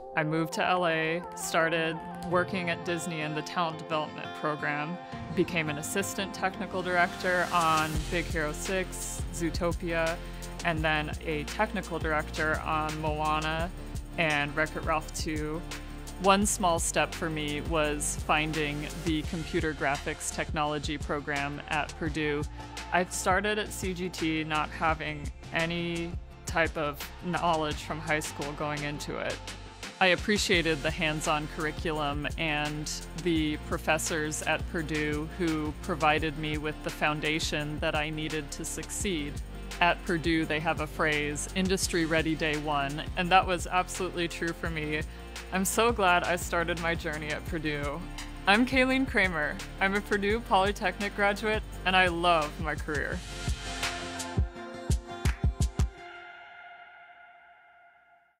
I moved to LA, started working at Disney in the talent development program, became an assistant technical director on Big Hero 6, Zootopia, and then a technical director on Moana and Wreck-It Ralph 2. One small step for me was finding the computer graphics technology program at Purdue. I started at CGT not having any type of knowledge from high school going into it. I appreciated the hands-on curriculum and the professors at Purdue who provided me with the foundation that I needed to succeed. At Purdue, they have a phrase, industry ready day one, and that was absolutely true for me. I'm so glad I started my journey at Purdue. I'm Kaileen Kraemer. I'm a Purdue Polytechnic graduate, and I love my career.